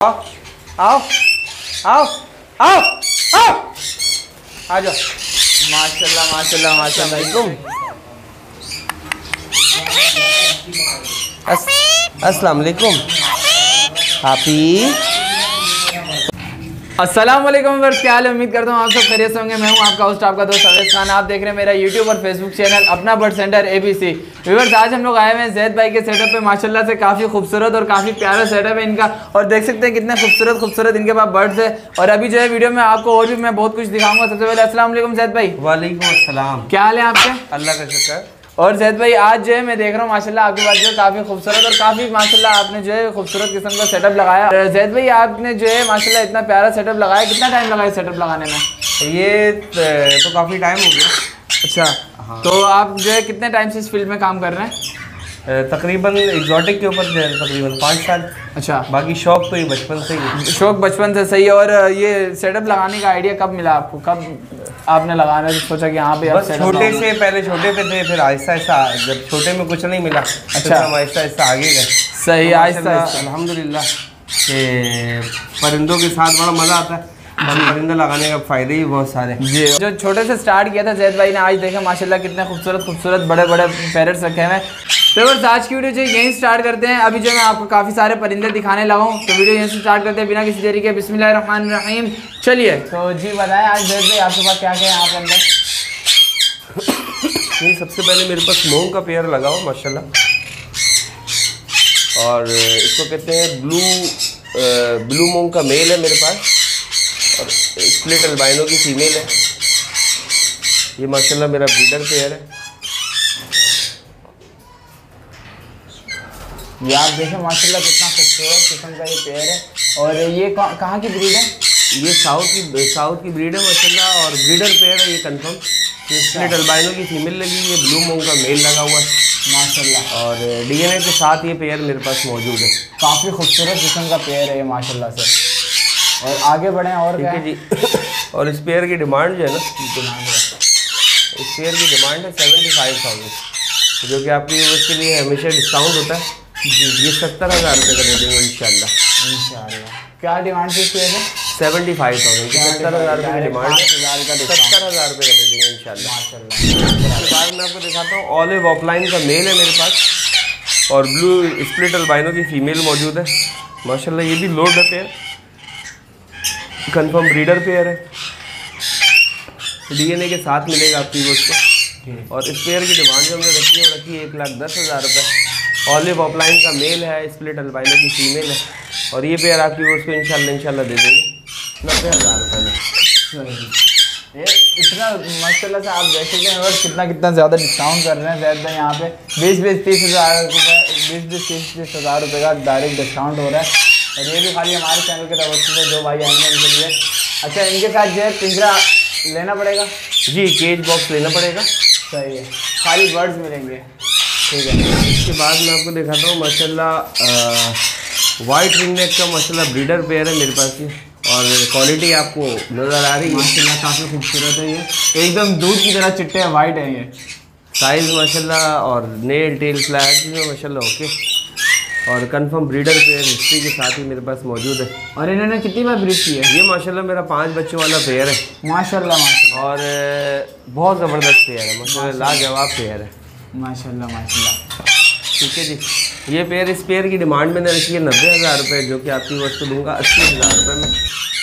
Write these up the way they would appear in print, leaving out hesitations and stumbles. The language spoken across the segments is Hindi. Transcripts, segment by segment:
आओ आओ आओ आओ आओ आ जाओ। माशाल्लाह माशाल्लाह माशाल्लाह। अस्सलाम वालेकुम हापी। अस्सलाम वालेकुम व्यूअर्स, क्या हाल है? उम्मीद करता हूँ आप सब खैरियत से होंगे। मैं हूँ आपका होस्ट, आपका दोस्त अवैस खान। आप देख रहे हैं मेरा यूट्यूब और फेसबुक चैनल अपना बर्ड सेंटर ABC। व्यूअर्स, आज हम लोग आए हुए हैं जैद भाई के सेटअप पे। माशाल्लाह से काफ़ी खूबसूरत और काफ़ी प्यारा सेटअप है इनका, और देख सकते हैं कितने खूबसूरत इनके पास बर्ड्स है। और अभी जो है वीडियो में आपको और भी मैं बहुत कुछ दिखाऊंगा। सबसे पहले अस्सलाम वालेकुम जैद भाई। वालेकुम अस्सलाम। क्या हाल है आपके? अल्लाह का शुक्र। और जैद भाई, आज जो है मैं देख रहा हूँ माशाल्लाह आपके पास जो है काफ़ी खूबसूरत और काफ़ी माशाल्लाह आपने जो है खूबसूरत किस्म का सेटअप लगाया। जैद भाई, आपने जो है माशाल्लाह इतना प्यारा सेटअप लगाया, कितना टाइम लगा इस सेटअप लगाने में? ये तो काफ़ी टाइम हो गया। अच्छा हाँ। तो आप जो है कितने टाइम से इस फील्ड में काम कर रहे हैं? तकरीबन एग्जॉटिक के ऊपर तकरीबन 5 साल। अच्छा, बाकी शौक तो ये बचपन से ही। शौक बचपन से सही है। और ये सेटअप लगाने का आइडिया कब मिला आपको? कब आपने लगाना सोचा कि यहाँ पे आप बस छोटे से, पहले छोटे पे थे, फिर आहिस्ता आहिस्ता, जब छोटे में कुछ नहीं मिला अच्छा हम आहिस्ता आहिस्ता आगे गए। सही, आहिस्ता अल्हम्दुलिल्लाह के परिंदों के साथ बड़ा मज़ा आता है। परिंदा लगाने का फ़ायदे ही बहुत सारे जी। जो छोटे से स्टार्ट किया था जैद भाई ने, आज देखें माशाल्लाह कितने खूबसूरत बड़े पैरट्स रखे हैं। तो बस आज की वीडियो जो यहीं स्टार्ट करते हैं। अभी जो मैं आपको काफ़ी सारे परिंदे दिखाने लगा हूँ, तो वीडियो यहीं से स्टार्ट करते हैं बिना किसी देरी के। बिस्मिल्लाहिर्रहमानिर्रहीम। चलिए, तो जी बताएं आज जैद भाई आपके पास क्या क्या है यहाँ पे अंदर? ये सबसे पहले मेरे पास मूंग का पेयर लगा हो माशाल्लाह, और इसको कहते हैं ब्लू मूंग का मेल है मेरे पास, और स्प्लिट अल्बाइनो की फीमेल है। ये माशाल्लाह मेरा ब्रीडर पेयर है। ये आप देखें माशाल्लाह कितना खूबसूरत किस्म का ये पेयर है। और ये कहाँ की ब्रीड है? ये साउथ की ब्रीड है माशाल्लाह, और ब्रीडर पेयर है ये कंफर्म। ये स्प्लिट अल्बाइनो की फीमेल लगी, ये ब्लू मूंग का मेल लगा हुआ है माशाल्लाह, और DNA के साथ ये पेयर मेरे पास मौजूद है। काफ़ी खूबसूरत किस्म का पेयर है ये माशाल्लाह से। और आगे बढ़ें और क्या है जी। और इस पेयर की डिमांड जो है ना, इस पेयर की डिमांड है 75,000, जो कि आपकी उसके लिए हमेशा डिस्काउंट होता है जी। ये 70,000 रुपये का दे देंगे इंशाल्लाह। क्या डिमांड थी इसकी? 75,000, 70,000 रुपये की डिमांड है, 70,000 रुपये का दे देंगे इंशाल्लाह। उसके बाद मैं आपको दिखाता हूँ, ऑलिव ऑफलाइन का मेल है मेरे पास, और ब्लू स्प्लिट अल्बाइनो की फीमेल मौजूद है माशाल्लाह। ये भी लोड है पेयर, कंफर्म ब्रीडर पेयर है, DNA के साथ मिलेगा आपकी उसको। और इस पेयर की डिमांड जो हमने रखी है 1,10,000 रुपये। ऑलिव ऑफलाइन का मेल है, स्प्लिट अल्बाइनो की फीमेल है, और ये पेयर आपकी उसको इंशाल्लाह दे देंगे 90,000 रुपये में। इतना माशाल्लाह से आप देख सकते हैं और कितना ज़्यादा डिस्काउंट कर रहे हैं जैद भाई यहाँ पे। 20-30 हज़ार रुपये, 20-30 हज़ार रुपये का डायरेक्ट डिस्काउंट हो रहा है। और ये भी खाली हमारे चैनल के तरफ से जो भाई आएंगे उनके लिए। अच्छा, इनके साथ जो है पिंजरा लेना पड़ेगा? जी, केज बॉक्स लेना पड़ेगा। सही है, खाली बर्ड्स मिलेंगे। ठीक है। इसके बाद मैं आपको दिखाता हूँ माशाल्लाह वाइट रिंग नेक का माशाल्लाह ब्रीडर पेयर है मेरे पास ये, और क्वालिटी आपको नज़र आ रही है माशाल्लाह, काफ़ी खूबसूरत है ये, एकदम दूध की तरह चिट्टे हैं, वाइट है ये। साइज़ माशाल्लाह, और नेल टेल फ्लैट माशाल्लाह ओके, और कंफर्म ब्रीडर पेयर हिस्ट्री के साथ ही मेरे पास मौजूद है। और इन्होंने कितनी बार ब्रीड की है? ये माशाल्लाह मेरा 5 बच्चों वाला पेयर है माशाल्लाह, और बहुत ज़बरदस्त पेयर है माशाल्लाह, लाजवाब पेयर है माशाल्लाह। ठीक है जी। ये पेयर, इस पेयर की डिमांड मैंने रखी है 90,000 रुपये, जो कि आपकी वस्तु दूंगा 80,000 रुपये में।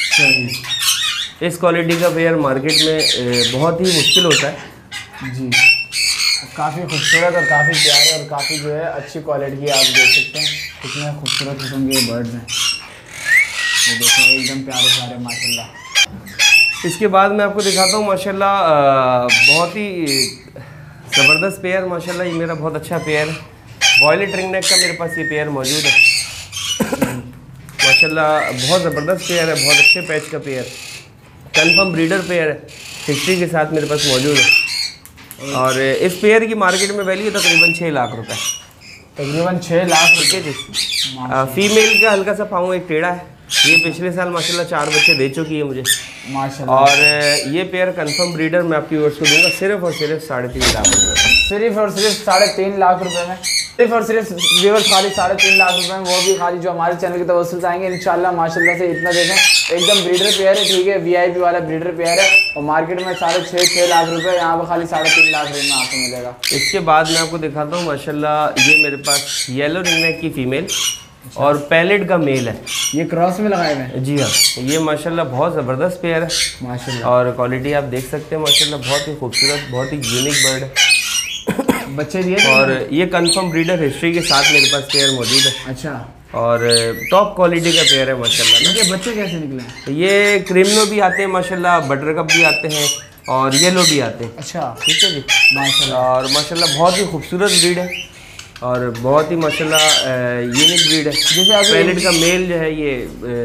सही। इस क्वालिटी का पेयर मार्केट में बहुत ही मुश्किल होता है जी। काफ़ी खूबसूरत और काफ़ी प्यारे और काफ़ी जो है अच्छी क्वालिटी की, आप देख सकते हैं कितने खूबसूरत किस्म के बर्ड्स हैं। ये देखो एकदम प्यारे माशाल्लाह। इसके बाद मैं आपको दिखाता हूँ माशाल्लाह बहुत ही ज़बरदस्त पेयर माशाल्लाह। ये मेरा बहुत अच्छा पेयर है, वॉयलेट रिंग नेक का मेरे पास ये पेयर मौजूद है माशाल्लाह। बहुत ज़बरदस्त पेयर है, बहुत अच्छे पैच का पेयर, कंफर्म ब्रीडर पेयर है, हिस्ट्री के साथ मेरे पास मौजूद है। और इस पेयर की मार्केट में वैल्यू तकरीबन 6 लाख रुपए, तकरीबन 6 लाख रुपये जी। फीमेल का हल्का सा पाँव एक टेढ़ा है, ये पिछले साल माशाल्लाह 4 बच्चे दे चुकी है मुझे माशाल्लाह। और ये पेयर कंफर्म ब्रीडर मैं आपकी ओर से दूंगा सिर्फ और सिर्फ 3.5 लाख रुपये, सिर्फ और सिर्फ 3.5 लाख रुपए में। सिर्फ और सिर्फ व्यूअर्स खाली 3.5 लाख रुपए में, वो भी खाली जो हमारे चैनल की तवज्जो से आएंगे इंशाल्लाह माशाल्लाह से। इतना देखें एकदम ब्रीडर पेयर है, ठीक है, वीआईपी वाला ब्रीडर पेयर है और मार्केट में 6.5 लाख रुपए, यहाँ पर खाली 3.5 लाख रुपए में आपको मिलेगा। इसके बाद मैं आपको दिखाता हूँ माशाल्लाह, ये मेरे पास येलो रिंगनेक की फीमेल और पैलेट का मेल है। ये क्रॉस में लगाए हुए हैं? जी हाँ, ये माशाल्लाह बहुत ज़बरदस्त पेयर है माशाल्लाह, और क्वालिटी आप देख सकते हैं माशाल्लाह, बहुत ही खूबसूरत, बहुत ही यूनिक बर्ड है। बच्चे दिए और ये कंफर्म ब्रीडर हिस्ट्री के साथ मेरे पास पेयर मौजूद है। अच्छा, और टॉप क्वालिटी का पेयर है माशाल्लाह। इनके बच्चे कैसे निकले? ये क्रिमिनो भी आते हैं माशाल्लाह, बटर कप भी आते हैं और येलो भी आते हैं। अच्छा, ठीक है जी माशाल्लाह। और माशाल्लाह बहुत ही खूबसूरत ब्रीड है और बहुत ही माशाल्लाह यूनिक ब्रीड है। जैसे अभी पैलेट का मेल जो है ये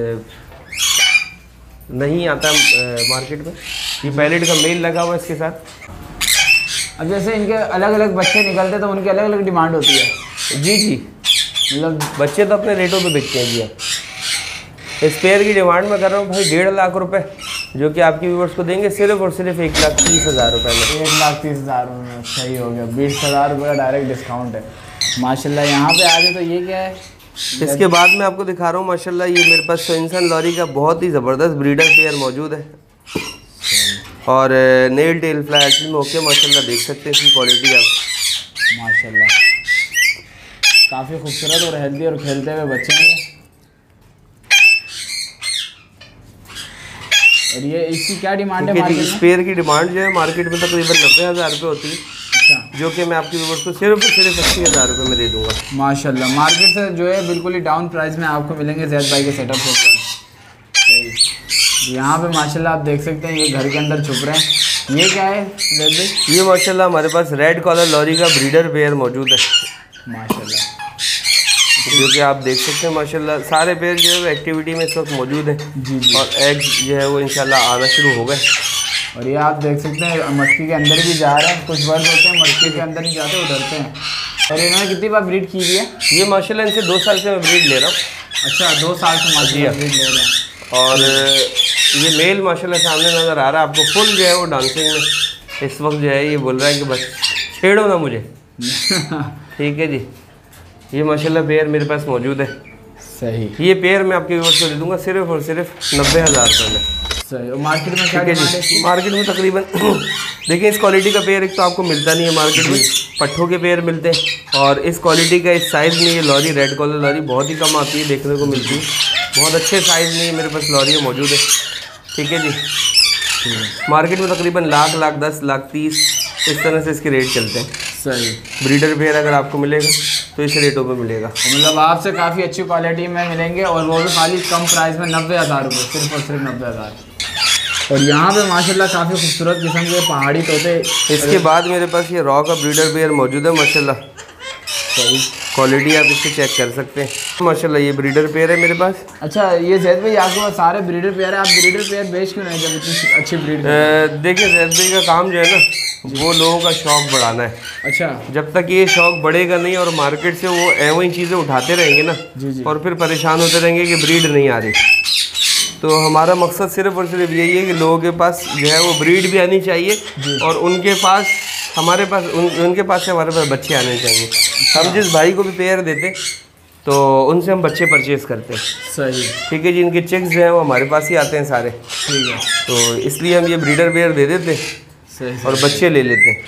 नहीं आता मार्केट में, ये पैलेट का मेल लगा हुआ है इसके साथ। अब जैसे इनके अलग अलग बच्चे निकलते तो उनकी अलग अलग डिमांड होती है? जी जी, मतलब बच्चे तो अपने रेटों पे बिकते हैं जी। आप इस पेयर की डिमांड मैं कर रहा हूँ भाई 1.5 लाख रुपए, जो कि आपके व्यूअर्स को देंगे सिर्फ और सिर्फ 1,30,000 रुपये में। 1,30,000 में सही हो गया, 20,000 रुपये का डायरेक्ट डिस्काउंट है माशाल्लाह। यहाँ पे आ जाए तो ये क्या है? इसके बाद मैं आपको दिखा रहा हूँ माशाल्लाह, ये मेरे पास स्विंसन लॉरी का बहुत ही ज़बरदस्त ब्रीडर पेयर मौजूद है और नेल टेल फ्लाई एक्चुअली में ओके माशाल्लाह, देख सकते हैं इसकी क्वालिटी आप माशाल्लाह। काफ़ी खूबसूरत और हेल्दी और खेलते हुए बच्चे हैं। और ये इसकी क्या डिमांड है मार्केट इस में? पेयर की डिमांड जो है मार्केट में तकरीबन 90,000 रुपये होती है, अच्छा, जो कि मैं आपके व्यूअर्स को सिर्फ और सिर्फ 80,000 रुपये में दे दूँगा माशाल्लाह। मार्केट से जो है बिल्कुल ही डाउन प्राइस में आपको मिलेंगे जैद भाई के सेटअप से। सही, यहाँ पे माशाल्लाह आप देख सकते हैं ये घर के अंदर छुप रहे हैं। ये क्या है जैद भाई? ये माशाल्लाह हमारे पास रेड कॉलर लॉरी का ब्रीडर पेयर मौजूद है माशाल्लाह, जो कि आप देख सकते हैं माशाल्लाह। सारे पेयर जो है वो एक्टिविटी में इस वक्त मौजूद है जी जी। और एग्स जो है वो इंशाल्लाह आना शुरू हो गए। और ये आप देख सकते हैं मटकी के अंदर भी जा रहे हैं। कुछ बर्ड होते हैं मटकी के अंदर नहीं जाते, वो डरते हैं। और इन्होंने कितनी बार ब्रीड की हुई है? ये माशाल्लाह इनसे 2 साल से मैं ब्रीड ले रहा हूँ। अच्छा, 2 साल से माशाल्लाह ब्रीड ले रहे हैं। और ये मेल माशाल्लाह सामने नज़र आ रहा है आपको, फुल जो है वो डांसिंग में इस वक्त जो है ये बोल रहा है कि बस छेड़ो ना मुझे। ठीक है जी, ये माशाल्लाह पेयर मेरे पास मौजूद है। सही, ये पेयर मैं आपके व्यूअर्स को दे दूंगा सिर्फ और सिर्फ 90,000 रुपये में। सही। और मार्केट में क्या ठीक है डिमांड है जी, इसकी? मार्केट में तकरीबन देखिए इस क्वालिटी का पेयर एक तो आपको मिलता नहीं है मार्केट में, पट्ठों के पेयर मिलते हैं और इस क्वालिटी का इस साइज़ में ये लॉरी रेड कॉलर लॉरी बहुत ही कम आती है, देखने को मिलती है। बहुत अच्छे साइज़ में ये मेरे पास लॉरी मौजूद है। ठीक है जी, मार्केट में तकरीबन लाख 10 लाख 30 इस तरह से इसके रेट चलते हैं। सही, ब्रीडर पेयर अगर आपको मिलेगा तो इस रेटों पे मिलेगा। मतलब आपसे काफ़ी अच्छी क्वालिटी में मिलेंगे और वो भी खाली कम प्राइस में 90,000 रुपये, सिर्फ और सिर्फ 90,000। और यहाँ पे माशाल्लाह काफ़ी खूबसूरत किस्म के पहाड़ी तोते। इसके बाद मेरे पास ये रॉ का ब्रीडर पेयर मौजूद है माशाल्लाह। सही, क्वालिटी आप इससे चेक कर सकते हैं माशाल्लाह, ये ब्रीडर पेयर है मेरे पास। अच्छा, ये जैद भाई आपके पास सारे ब्रीडर पेयर है, आप ब्रीडर पेयर बेच क्यों नहीं जब इतनी अच्छी ब्रीड? देखिए जैद भाई का काम जो है ना वो लोगों का शौक़ बढ़ाना है। अच्छा, जब तक ये शौक़ बढ़ेगा नहीं और मार्केट से वो वही चीज़ें उठाते रहेंगे ना जी जी। और फिर परेशान होते रहेंगे कि ब्रीड नहीं आ रही, तो हमारा मकसद सिर्फ और सिर्फ यही है कि लोगों के पास जो है वो ब्रीड भी आनी चाहिए और उनके पास हमारे पास उनके पास से हमारे पास बच्चे आने चाहिए। हम जिस भाई को भी पेयर देते तो उनसे हम बच्चे परचेज़ करते हैं। सही, ठीक है जी, इनके चिक्स जो हैं वो हमारे पास ही आते हैं सारे, ठीक है। तो इसलिए हम ये ब्रीडर पेयर दे देते सही, और बच्चे ले लेते हैं।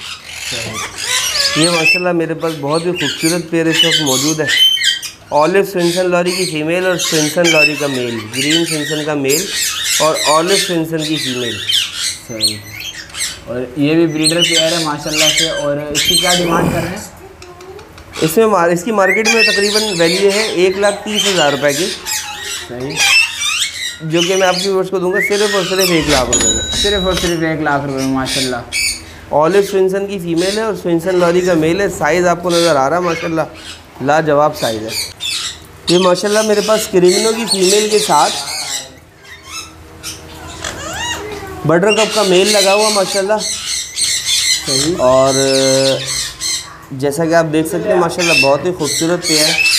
सही। ये माशाल्लाह मेरे पास बहुत ही खूबसूरत पेयर इस वक्त मौजूद है। ऑलिव स्विंसन लॉरी की फ़ीमेल और स्विंसन लॉरी का मेल, ग्रीन स्विंसन का मेल और ऑलिव स्विंसन की फ़ीमेल। सही, और ये भी ब्रीडर पेयर है माशाल्लाह से। और इसकी क्या डिमांड कर रहे हैं? इसमें इसकी मार्केट में तकरीबन वैल्यू है 1,30,000 रुपये की। सही, जो कि मैं आपकी व्यूअर्स को दूंगा सिर्फ और सिर्फ 1 लाख रुपये में। सिर्फ और सिर्फ 1 लाख रुपये में माशाल्लाह। ऑलिव स्विंसन की फ़ीमेल है और स्विंसन लॉरी का मेल है। साइज़ आपको नज़र आ रहा है माशाल्लाह लाजवाब साइज़ है। ये माशाल्लाह मेरे पास क्रिमिनो की फ़ीमेल के साथ बटर कप का मेल लगा हुआ माशाल्लाह। सही, और जैसा कि आप देख सकते हैं माशाल्लाह बहुत ही खूबसूरत पेयर है।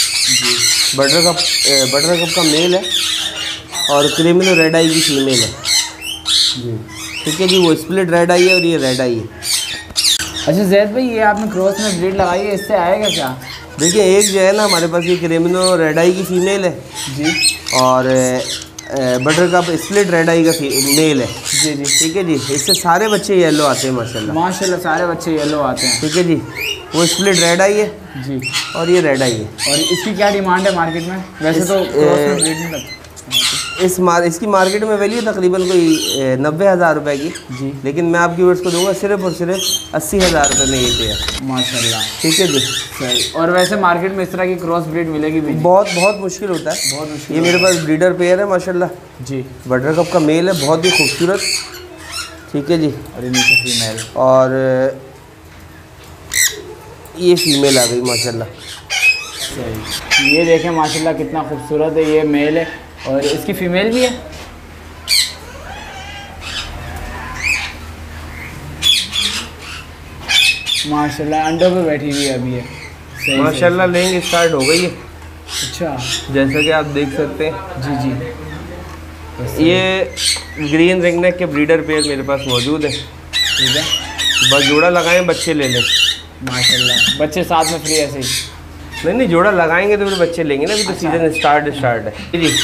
बटर कप का मेल है और क्रिमिनो रेड आई की फ़ीमेल है। जी। ठीक है जी, वो स्प्लिट रेड आई है और ये रेड आई है। अच्छा जैद भाई, ये आपने क्रॉस में ब्रीड लगाई है, इससे आएगा क्या? देखिए एक जो है ना हमारे पास ये क्रेमिनो रेड आई की फ़ीमेल है जी, और buttercup split red eye का मेल है। जी जी, ठीक है जी, इससे सारे बच्चे येलो आते हैं माशाल्लाह। माशाल्लाह सारे बच्चे येलो आते हैं। ठीक है जी, वो स्प्लिट रेड आई है जी, और ये रेड आई है। और इसकी क्या डिमांड है मार्केट में? वैसे तो क्रॉस में ब्रीड नहीं लगती। इसकी मार्केट में वैल्यू तकरीबन कोई 90,000 रुपये की जी, लेकिन मैं आपकी व्यूअर्स को दूंगा सिर्फ और सिर्फ 80,000 रुपये में ये पेयर। माशाल्लाह। ठीक है जी, सही। और वैसे मार्केट में इस तरह की क्रॉस ब्रीड मिलेगी भी नहीं? बहुत बहुत मुश्किल होता है, बहुत मुश्किल। ये मेरे पास ब्रीडर पेयर है माशाल्लाह। जी, बटर कप का मेल है, बहुत ही खूबसूरत। ठीक है जी, और ये नीचे फीमेल। और ये फीमेल आ गई माशाल्लाह। सही। ये देखें माशाल्लाह कितना खूबसूरत है, ये मेल है और इसकी फीमेल भी है। माशाल्लाह अंडों पे बैठी हुई है अभी ये। सही, माशाल्लाह लेंग स्टार्ट हो गई है, अच्छा, जैसा कि आप देख सकते हैं। जी जी। ये ग्रीन रिंगनेक के ब्रीडर पेयर मेरे पास मौजूद है। ठीक है, बस जोड़ा लगाएं बच्चे ले लें। माशाल्लाह। बच्चे साथ में फ्री ऐसे ही? नहीं जोड़ा लगाएंगे तो फिर बच्चे लेंगे ना, अभी तो अच्छा। सीजन स्टार्ट है जी।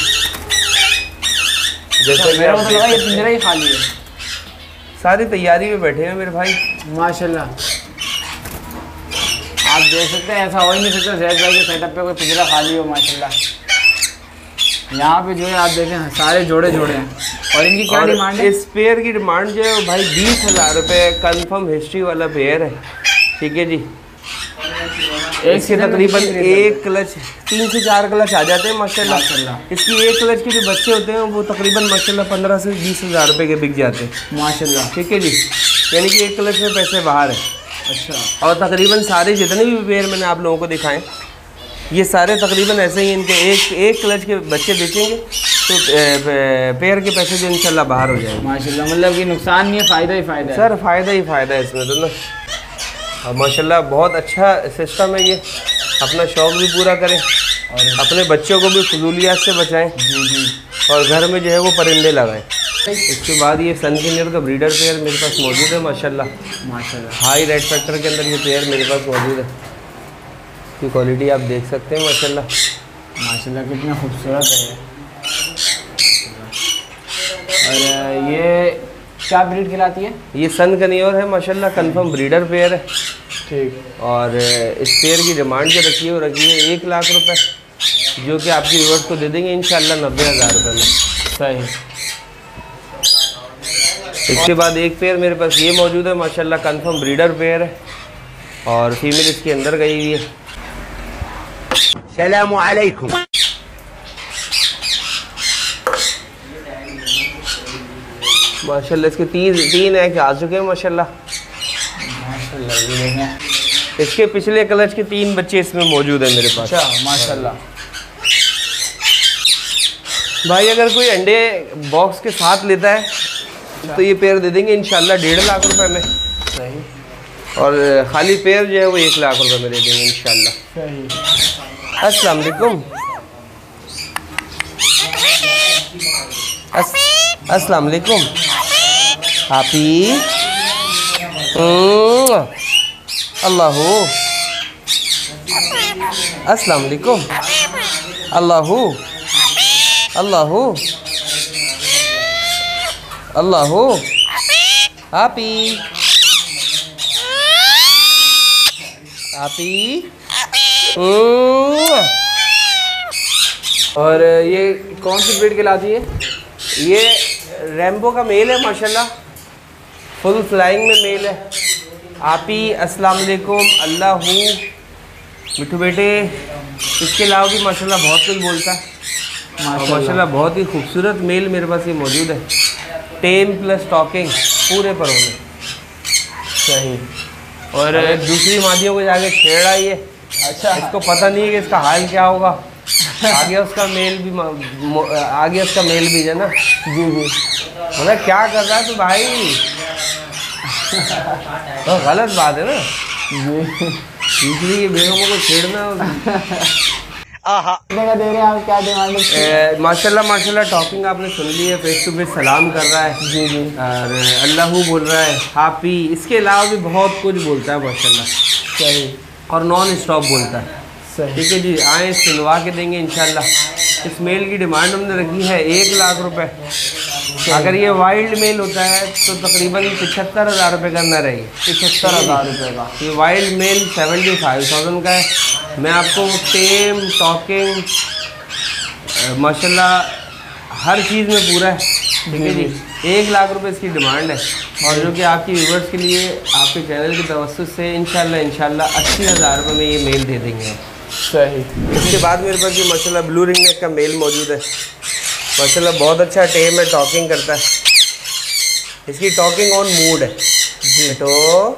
जैसा कि मेरा आप मतलब देख लगा ये सकते हैं, पिंजरा ही खाली है। सारी तैयारी में बैठे हैं मेरे भाई। माशाल्लाह, आप देख सकते हैं, ऐसा हो ही नहीं सकता जैद भाई के सेटअप पे कोई पिंजरा खाली हो। माशाल्लाह यहाँ पे जो है आप देखें सारे जोड़े जोड़े हैं। और इनकी क्या और डिमांड है? इस पेयर की डिमांड जो है वो भाई 20,000 रुपये कन्फर्म हिस्ट्री वाला पेयर है। ठीक है जी, इसके तकरीबन एक क्लच 3 से 4 क्लच आ जाते हैं माशाल्लाह। माशाल्लाह। इसकी एक क्लच के जो बच्चे होते हैं वो तकरीबन माशाल्लाह 15 से 20,000 रुपये के बिक जाते हैं। माशाल्लाह। ठीक है जी, यानी कि एक क्लच में पैसे बाहर है। अच्छा, और तकरीबन सारे जितने भी पेयर मैंने आप लोगों को दिखाएं ये सारे तकरीबन ऐसे ही, इनके एक क्लच के बच्चे बेचेंगे तो पेयर के पैसे जो इंशाल्लाह बाहर हो जाएंगे। माशाल्लाह, मतलब कि नुकसान नहीं है, फ़ायदा ही फ़ायदा है। सर फ़ायदा ही फ़ायदा है इसमें तो ना। और माशाल्लाह बहुत अच्छा सिस्टम है ये, अपना शौक़ भी पूरा करें और अपने बच्चों को भी फजूलियात से बचाएं। जी जी, और घर में जो है वो परिंदे लगाएं। इसके बाद ये सन किंजर का ब्रीडर पेयर मेरे पास मौजूद है माशाल्लाह। माशाल्लाह। हाई रेड फैक्टर के अंदर ये पेयर मेरे पास मौजूद है। इसकी क्वालिटी आप देख सकते हैं माशाल्लाह। माशाल्लाह कितना खूबसूरत है ये। और ये क्या ब्रीड खिलाती है? ये सन कनियोर है माशाल्लाह, कंफर्म ब्रीडर पेयर है। ठीक। और इस पेयर की डिमांड जो रखी है वो रखी है 1 लाख रुपए, जो कि आपकी व्यूअर्स को दे देंगे इंशाल्लाह 90,000 रुपये में। सही। इसके बाद एक पेयर मेरे पास ये मौजूद है माशाल्लाह, कंफर्म ब्रीडर पेयर है और फीमेल इसके अंदर गई हुई है। सलामु अलैकुम। माशाल्लाह इसके तीन एग आ चुके हैं माशाल्लाह। माशाल्लाह, ये देखें। इसके पिछले क्लच के 3 बच्चे इसमें मौजूद हैं मेरे पास। अच्छा, माशाल्लाह। भाई अगर कोई अंडे बॉक्स के साथ लेता है तो ये पेयर दे देंगे इंशाल्लाह 1.5 लाख रुपए में। सही और खाली पेयर जो है वो 1 लाख रुपए में दे देंगे इंशाल्लाह। सही। अस्सलाम वालेकुम। अस्सलाम वालेकुम हापी। अल्लाहू। अस्सलाम वालेकुम। अल्लाहू अल्लाहू अल्लाहू हापी हापी। और ये कौन सी ब्रीड खिलाती है? ये रैम्बो का मेल है माशाल्लाह, फुल फ्लाइंग में मेल है। आपी अस्सलाम वालेकुम। अल्लाहू मिठू बेटे। इसके अलावा भी माशाल्लाह बहुत कुछ बोलता है। माशाल्लाह बहुत ही खूबसूरत मेल मेरे पास ये मौजूद है, टेम प्लस टॉकिंग पूरे पर होने। सही। और दूसरी मादियों को जाके छेड़ रहा है ये। अच्छा, इसको पता नहीं है कि इसका हाल क्या होगा। आगे उसका मेल भी आगे उसका मेल भी है ना। जी जी। मतलब क्या कर रहा है तो भाई तो गलत बात है ना, जी। दूसरी की बेगमों को छेड़ना। कितने का दे रहे हैं आप, क्या डिमांड है? माशाल्लाह माशाल्लाह टॉकिंग आपने सुन ली है, फेस टू फेस सलाम कर रहा है जी जी, और अल्लाह बोल रहा है, हापी, इसके अलावा भी बहुत कुछ बोलता है माशाल्लाह, सही और नॉन स्टॉप बोलता है। सही। ठीक है जी, आए सुनवा के देंगे इंशाल्लाह। इस मेल की डिमांड हमने रखी है 1 लाख रुपए। अगर ये वाइल्ड मेल होता है तो तकरीबन 75,000 रुपये का नर है। 75,000 रुपये का। ये वाइल्ड मेल 75,000 का है। मैं आपको टेम टॉकिंग माशाल्लाह हर चीज़ में पूरा है। ठीक है जी, 1 लाख रुपए इसकी डिमांड है, और जो कि आपकी व्यूवर्स के लिए आपके चैनल की तवज्जो से इंशाल्लाह 80,000 रुपये में ये मेल दे देंगे। सही। इसके बाद मेरे पास ये माशाल्लाह ब्लू रिंग नेक का मेल मौजूद है। माशाल्लाह बहुत अच्छा टेम है, टॉकिंग करता है। इसकी टॉकिंग ऑन मूड है जी। तो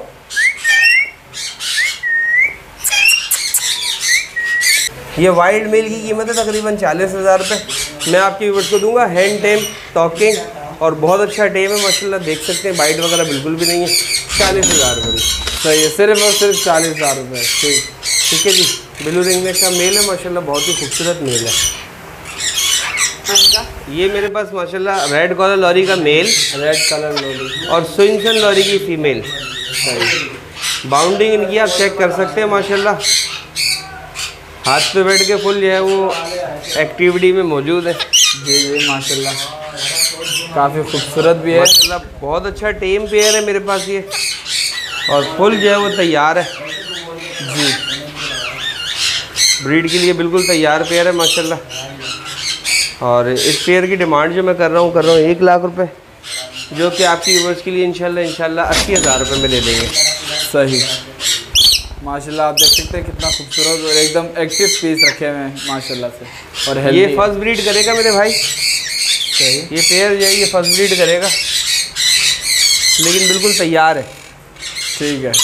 ये वाइल्ड मेल की कीमत है तकरीबन 40,000 रुपये। मैं आपके व्यूअर्स को दूंगा हैंड टेम, टॉकिंग, और बहुत अच्छा टेम है माशाल्लाह, देख सकते हैं बाइट वगैरह बिल्कुल भी नहीं है। 40,000 रुपये। सही है, सिर्फ और सिर्फ 40,000 रुपये। ठीक है जी, ब्लू रिंग नेक का मेल है माशाल्लाह, बहुत ही खूबसूरत मेल है। ये मेरे पास माशाल्लाह रेड कलर लॉरी का मेल, रेड कलर लोली, और स्विंसन लॉरी की फीमेल। बाउंडिंग इनकी आप चेक कर सकते हैं माशाल्लाह, हाथ पे बैठ के फुल जो है वो एक्टिविटी में मौजूद है। जी जी माशाल्लाह, काफ़ी खूबसूरत भी है माशाल्लाह, बहुत अच्छा टेम पेयर है मेरे पास ये, और फुल जो है वो तैयार है जी, ब्रीड के लिए बिल्कुल तैयार पेयर है माशाल्लाह। और इस पेयर की डिमांड जो मैं कर रहा हूँ 1 लाख रुपए, जो कि आपकी व्यूअर्स के लिए इंशाल्लाह 80,000 रुपये में दे देंगे। सही माशाल्लाह, आप देख सकते हैं कितना खूबसूरत और एकदम एक्टिव पीस रखे हुए हैं माशाल्लाह से, और ये फर्स्ट ब्रीड करेगा मेरे भाई। सही। ये पेयर जो है ये फर्स्ट ब्रीड करेगा, लेकिन बिल्कुल तैयार है। ठीक है,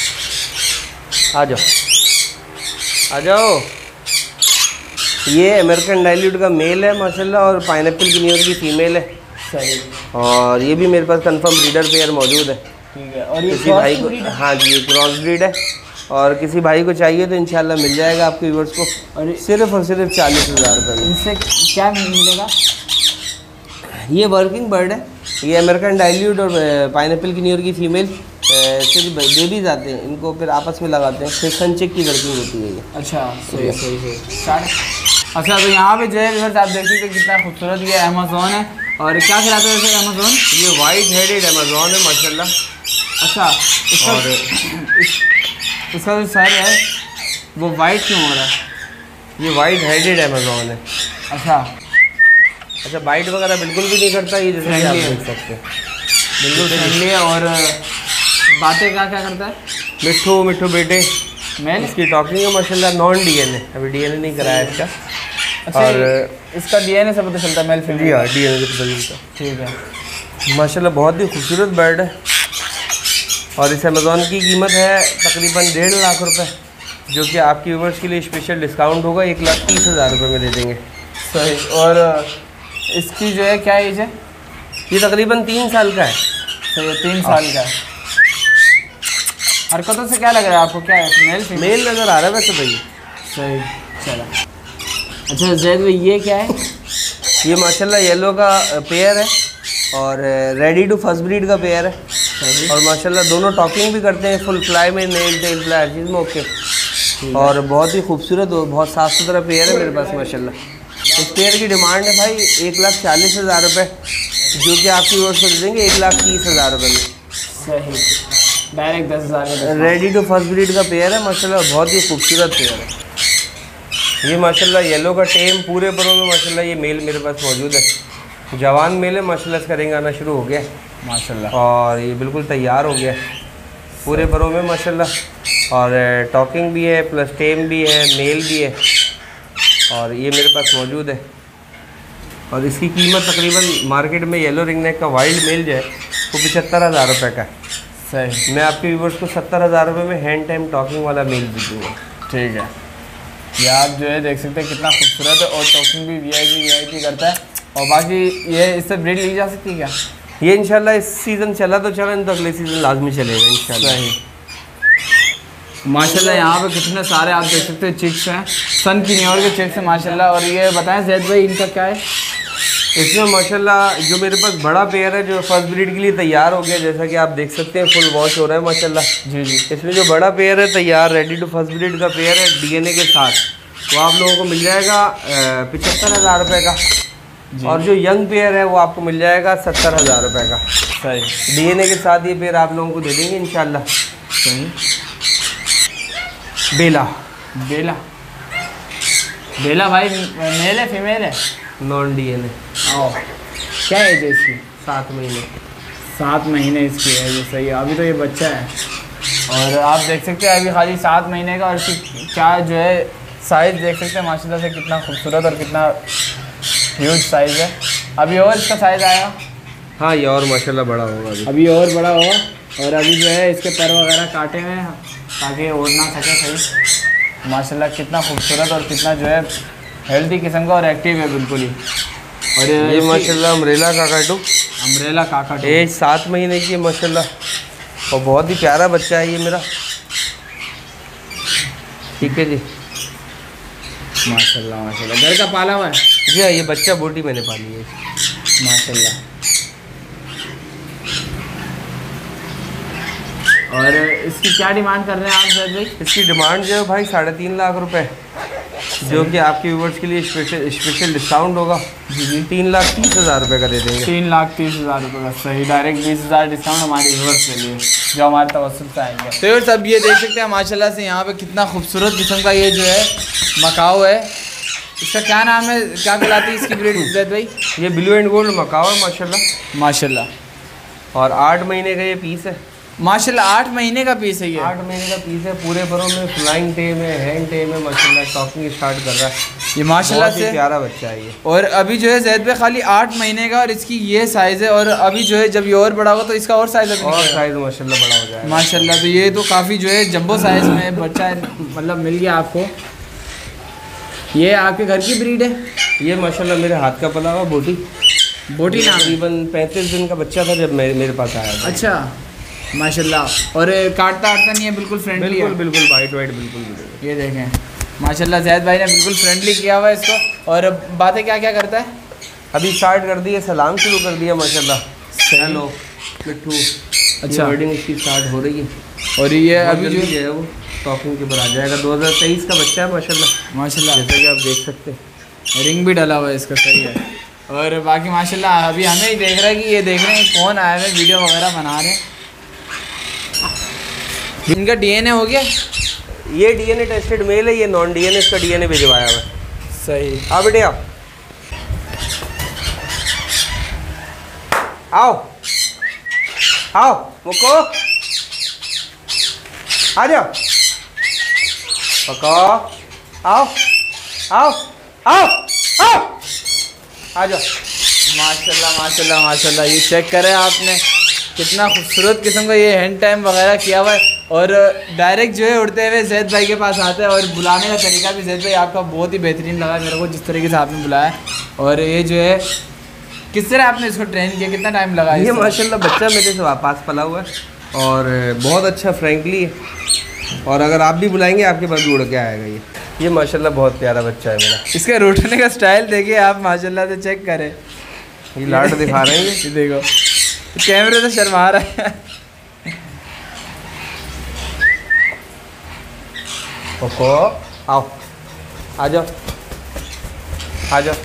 आ जाओ आ जाओ। ये अमेरिकन डाइल्यूट का मेल है माशाल्लाह, और पाइनएप्पल गिनियर की फीमेल है। सही। और ये भी मेरे पास कंफर्म ब्रीडर पेयर मौजूद है। ठीक है, और ये किसी भाई को, हाँ जी, ये क्रॉस ब्रीड है, और किसी भाई को चाहिए तो इंशाल्लाह मिल जाएगा आपके व्यूअर्स को, और सिर्फ 40,000 रुपये में। इनसे क्या मिलेगा? ये वर्किंग बर्ड है, ये अमेरिकन डाइल्यूट और पाइनएप्पल गिनियर की फीमेल से बेबीज आते हैं, इनको फिर आपस में लगाते हैं, फिर सनचेक की वर्किंग होती है ये। अच्छा सही सही सही। अच्छा, तो यहाँ पे जो है व्यूअर्स आप देख सकते हैं कितना खूबसूरत ये अमेज़ॉन है, और क्या खिलाते हैं वैसे अमेज़ॉन? ये वाइट हेडेड अमेज़ॉन है माशाल्लाह। अच्छा, इसका जो सर है वो वाइट क्यों हो रहा है? ये वाइट हेडेड अमेज़ॉन है। अच्छा, बाइट वगैरह बिल्कुल भी नहीं करता ये, जैसे कि आप देख सकते हैं, बिल्कुल फ्रेंडली है। और बातें क्या क्या करता है? मिट्ठू मिट्ठू बेटे, मेल। इसकी टॉकिंग है माशाल्लाह, नॉन डीएनए, अभी डीएनए नहीं कराया इसका। अच्छा, और इसका डीएनए से पता चलता है मेल फीमेल? जी हाँ, डीएनए से पता चलता। ठीक है माशाल्लाह, बहुत ही खूबसूरत बर्ड है, और इस अमेज़ॉन की कीमत है तकरीबन 1.5 लाख रुपए, जो कि आपकी व्यूअर्स के लिए स्पेशल डिस्काउंट होगा, 1,30,000 रुपये में दे देंगे। सही। और इसकी जो है क्या एज है? ये तकरीबन 3 साल का है। सही है, 3 साल का है। हरकतों से क्या लग रहा है आपको, क्या है मेल फीमेल? मेल नज़र आ रहा है वैसे भैया। सही, चला। अच्छा जैद भाई, ये क्या है? ये माशाल्लाह येलो का पेयर है, और रेडी टू फर्स्ट ब्रीड का पेयर है, और माशाल्लाह दोनों टॉकिंग भी करते हैं, फुल फ्लाई में, नेल टेल फ्लाई, हर चीज़ में ओके, और बहुत ही खूबसूरत और बहुत साफ़ सुथरा पेयर है मेरे पास माशाल्लाह। इस पेयर की डिमांड है भाई 1,40,000 रुपये, जो कि आपकी ओर से दे देंगे 1,30,000 रुपये में। सही, डायरेक्ट 10,000 का। रेडी टू फर्स्ट ब्रीड का पेयर है माशाल्लाह, बहुत ही खूबसूरत पेयर है ये माशाल्लाह। येलो का टेम पूरे परों में माशाल्लाह ये मेल मेरे पास मौजूद है, जवान मेल है माशाल्लाह, इसका रिंग आना शुरू हो गया माशाल्लाह, और ये बिल्कुल तैयार हो गया पूरे परों में माशाल्लाह, और टॉकिंग भी है, प्लस टेम भी है, मेल भी है, और ये मेरे पास मौजूद है। और इसकी कीमत तकरीबन मार्केट में येलो रिंग नेक का वाइल्ड मेल जो है वो 75,000 रुपये का है। सही। मैं आपके व्यूअर्स को 70,000 रुपये में हैंड टाइम टॉकिंग वाला मेल दे दूँगा। ठीक है, ये आप जो है देख सकते हैं कितना खूबसूरत है, और टॉकिंग भी वीआईपी करता है। और बाकी ये इससे ब्रीड ली जा सकती है क्या? ये इंशाल्लाह इस सीज़न चला तो चला, नहीं तो अगले सीज़न लाजमी चलेगा इंशाल्लाह। सही। माशाल्लाह यहाँ पे कितने सारे आप देख सकते हैं चिक्स हैं, सन की न्यूयॉर्क के चिक्स हैं माशाल्लाह। और ये बताएं जैद भाई इनका क्या है? इसमें माशाल्लाह जो मेरे पास बड़ा पेयर है जो फर्स्ट ब्रीड के लिए तैयार हो गया, जैसा कि आप देख सकते हैं फुल वॉश हो रहा है माशाल्लाह। जी जी। इसमें जो बड़ा पेयर है तैयार रेडी टू फर्स्ट ब्रीड का पेयर है डीएनए के साथ, वो आप लोगों को मिल जाएगा 75,000 रुपये का। और जो यंग पेयर है वो आपको मिल जाएगा 70,000 रुपये का। सही। डीएनए के साथ ये पेयर आप लोगों को दे देंगे इंशाल्लाह। सही। बेला बेला बेला भाई मेल है फीमेल है? Non DNA. आओ, क्या एज है इसकी? 7 महीने। 7 महीने इसकी है ये। सही है, अभी तो ये बच्चा है। और आप देख सकते हैं अभी खाली 7 महीने का, और इसकी क्या जो है साइज़ देख सकते हैं माशाल्लाह से, कितना खूबसूरत और कितना ह्यूज साइज़ है। अभी और इसका साइज़ आएगा? हाँ, ये और माशाल्लाह बड़ा होगा अभी और बड़ा होगा। और अभी जो है इसके पैर वगैरह काटे हुए हैं ताकि उड़ ना सके। सही माशाल्लाह, कितना खूबसूरत और कितना जो है हेल्दी किस्म का और एक्टिव है बिल्कुल ही। और ये माशाल्लाह umbrella cockatoo. Umbrella cockatoo age 7 महीने की है माशाल्लाह, और बहुत ही प्यारा बच्चा है ये मेरा। ठीक है जी, माशाल्लाह माशाल्लाह। घर का पाला हुआ है? जी हाँ, ये बच्चा बोटी मैंने पाली है माशाल्लाह। और इसकी क्या डिमांड कर रहे हैं आप जैद भाई? इसकी डिमांड जो है भाई 3.5 लाख रुपए, जो कि आपके व्यूवर्स के लिए स्पेशल डिस्काउंट होगा। जी 3,30,000 रुपये का दे देंगे। 3,30,000 रुपये का। सही, डायरेक्ट 20,000 डिस्काउंट हमारे व्यूवर्स के लिए जो हमारे तवस्सुल से आएंगे। तो व्यूवर्स अब ये देख सकते हैं माशाल्लाह से यहाँ पे कितना खूबसूरत किस्म का ये जो है मकाओ है। इसका क्या नाम है, क्या कहलाती है इसकी ब्रीड जैद भाई? ये ब्लू एंड गोल्ड मकाओ है माशाल्लाह। माशाल्लाह। और 8 महीने का ये पीस है माशाल्लाह। 8 महीने का पीस है ये? 8 महीने का पीस है। पूरे बरों में फ्लाइंग टेम है, हैंड टेम है माशाल्लाह, टॉकिंग स्टार्ट कर रहा है ये माशाल्लाह से। प्यारा बच्चा है ये। और अभी जो है जैद भाई खाली 8 महीने का, और इसकी ये साइज़ है। और अभी जो है जब ये और बड़ा होगा तो इसका और साइज़ और साइज़ माशाल्लाह बड़ा हो जाएगा माशाल्लाह। तो ये तो काफ़ी जो है जंबो साइज़ में बच्चा है, मतलब मिल गया आपको। ये आपके घर की ब्रीड है? ये माशाल्लाह मेरे हाथ का पला हुआ बोटी नाम? तकरीबन 35 दिन का बच्चा था जब मेरे पास आया था। अच्छा माशाल्लाह। और काटता नहीं है, बिल्कुल फ्रेंडली है? बिल्कुल वाइट बिल्कुल। ये देखें माशाल्लाह, जैद भाई ने बिल्कुल फ्रेंडली किया हुआ है इसको। और बातें क्या क्या करता है? अभी स्टार्ट कर दी है, सलाम शुरू कर दिया माशाल्लाह। हेलो मिट्टू। अच्छा, वर्डिंग इसकी स्टार्ट हो रही है। और ये अभी जो है वो टॉकिंग के ऊपर आ जाएगा। 2023 का बच्चा है माशाल्लाह, जैसा कि आप देख सकते हैं। रिंग भी डला हुआ है इसका। सही है। और बाकी माशाल्लाह अभी हमें ही देख रहा है कि ये देख रहे हैं कौन आए हुए वीडियो वगैरह बना रहे हैं। इनका डीएनए हो गया? ये डीएनए टेस्टेड मेल है, ये नॉन डीएनए इसका डीएनए भिजवाया हुआ है। सही। आओ बेटे आओ आओ आओ मुको आ जाओ पको आओ आओ आओ आओ आ जाओ। माशाल्लाह माशाल्लाह माशाल्लाह। ये चेक करें आपने कितना खूबसूरत किस्म का ये हैंड टाइम वगैरह किया हुआ है। और डायरेक्ट जो है उड़ते हुए जैद भाई के पास आते हैं। और बुलाने का तरीका भी जैद भाई आपका बहुत ही बेहतरीन लगा मेरे को, जिस तरीके से आपने बुलाया। और ये जो है किस तरह आपने इसको ट्रेन किया, कितना टाइम लगा? ये माशाल्लाह बच्चा मेरे से पास पला हुआ है और बहुत अच्छा फ्रेंकली है। और अगर आप भी बुलाएंगे आपके पास भी उड़ के आएगा ये माशाल्लाह बहुत प्यारा बच्चा है मेरा। इसके रूठने का स्टाइल देखिए आप माशाल्लाह से, चेक करें। ये लाड दिखा रहे हैं ये देखो, कैमरे से शर्मा रहा है। ओहो आओ आ जाओ आ जाओ।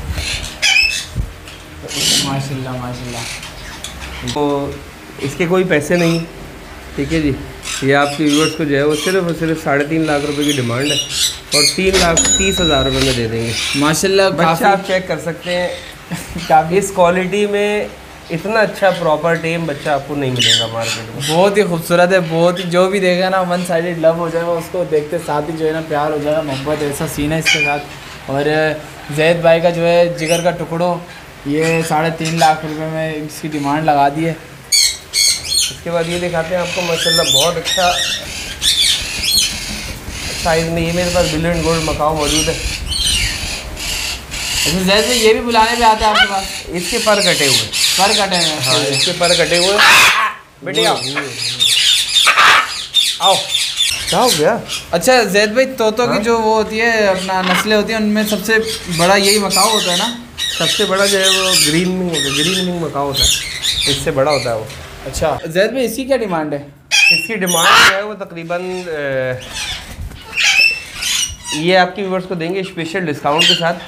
माशाल्लाह माशाल्लाह। तो इसके कोई पैसे नहीं, ठीक है जी। ये आपके व्यूअर्स को जो है वो सिर्फ और सिर्फ 3.5 लाख रुपए की डिमांड है और 3,30,000 रुपये में दे देंगे माशाल्लाह। बच्चा आप चेक कर सकते हैं काफ़ी इस क्वालिटी में इतना अच्छा प्रॉपर टेम बच्चा आपको नहीं मिलेगा मार्केट में। बहुत ही खूबसूरत है, बहुत ही, जो भी देखेगा ना वन साइडेड लव हो जाएगा उसको देखते साथ ही जो है ना प्यार हो जाएगा, मोहब्बत ऐसा सीन है इसके साथ। और जैद भाई का जो है जिगर का टुकड़ो, ये 3.5 लाख रुपए में इसकी डिमांड लगा दी है। इसके बाद ये दिखाते हैं आपको माशाल्लाह बहुत अच्छा साइज़ में ये मेरे पास ब्लू एंड गोल्ड मकाओ मौजूद है। अच्छा जैद भाई ये भी बुलाने पे आते हैं आपके पास? इसके पर कटे हुए, पर कटे हैं? हाँ इसके पर कटे हुए। बेटे आओ आओ क्या हो गया? अच्छा जैद भाई, तोतों की जो वो होती है अपना नस्लें होती हैं, उनमें सबसे बड़ा यही मकाओ होता है ना? सबसे बड़ा जो है वो ग्रीन विंग होता है, ग्रीन विंग मकाओ होता है, इससे बड़ा होता है वो। अच्छा जैद भाई, इसकी क्या डिमांड है? इसकी डिमांड जो है वो तकरीबन ये आपके व्यूअर्स को देंगे स्पेशल डिस्काउंट के साथ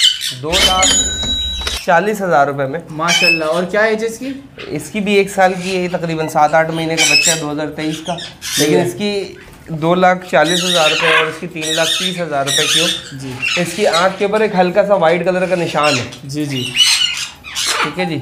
2,40,000 रुपये में माशाल्लाह। और क्या एज है इसकी? इसकी भी 1 साल की है, तकरीबन 7-8 महीने का बच्चा है, 2023 का। लेकिन इसकी 2,40,000 रुपये और इसकी 3,30,000 रुपये की हो जी। इसकी आँख के ऊपर एक हल्का सा वाइट कलर का निशान है। जी जी, ठीक है जी।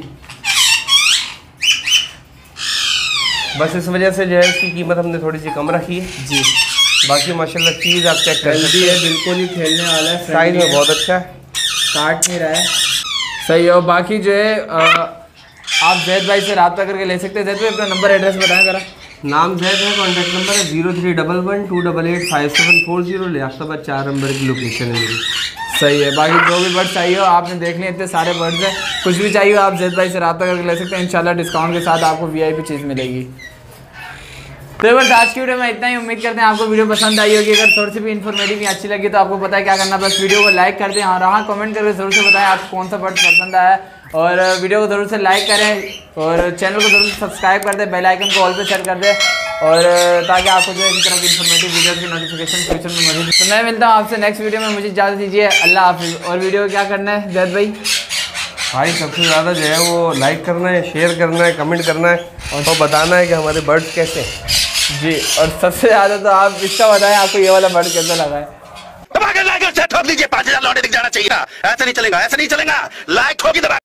बस इस वजह से जो है इसकी कीमत हमने थोड़ी सी कम रखी है जी। बाकी माशाल्लाह चीज़ आप चेक कर सकते है, बिल्कुल ही खेलने वाला है, साइज़ में बहुत अच्छा है, काट नहीं रहा है, सही है। और बाकी जो है आप जैद भाई से रब्ता करके ले सकते हैं। जैद भाई अपना नंबर एड्रेस बताएं ज़रा। नाम जैद है, कॉन्टैक्ट नंबर है 0311288540, लियाकताबाद 4 नंबर की लोकेशन है मेरी। सही है। बाकी जो भी बर्ड चाहिए हो, आपने देख लिए इतने सारे बर्ड्स हैं, कुछ भी चाहिए हो आप जैद भाई से रब्ता करके ले सकते हैं। इंशाल्लाह डिस्काउंट के साथ आपको VIP चीज़ मिलेगी। तो बस आज की वीडियो में इतना ही। उम्मीद करते हैं आपको वीडियो पसंद आई होगी। अगर थोड़ी सी भी इन्फॉर्मेटिव या अच्छी लगी तो आपको पता है क्या करना, बस वीडियो को लाइक कर दें और हाँ कमेंट करके ज़रूर से बताएं आपको कौन सा बर्ड पसंद आया, और वीडियो को ज़रूर से लाइक करें और चैनल को ज़रूर से सब्सक्राइब कर दें, बेल आइकन को ऑल पे सेट कर दें, और ताकि आपको जो है इसी तरह की इन्फॉर्मेटिव वीडियो की नोटिफिकेशन फ्यूचर में मिले। तो मैं मिलता हूँ आपसे नेक्स्ट वीडियो में, मुझे इजाज़त दीजिए, अल्लाह हाफिज़। और वीडियो को क्या करना है जैद भाई? भाई सबसे ज़्यादा जो है वो लाइक करना है, शेयर करना है, कमेंट करना है और बताना है कि हमारे बर्ड्स कैसे हैं जी। और सबसे ज़्यादा तो आप इसका बताएं आपको ये वाला बर्ड कैसा लगा है। लाइक ठोक दीजिए, 5,000 लौटे दिख जाना चाहिए। ऐसा नहीं चलेगा, ऐसा नहीं चलेगा, लाइक ठोकी दबा।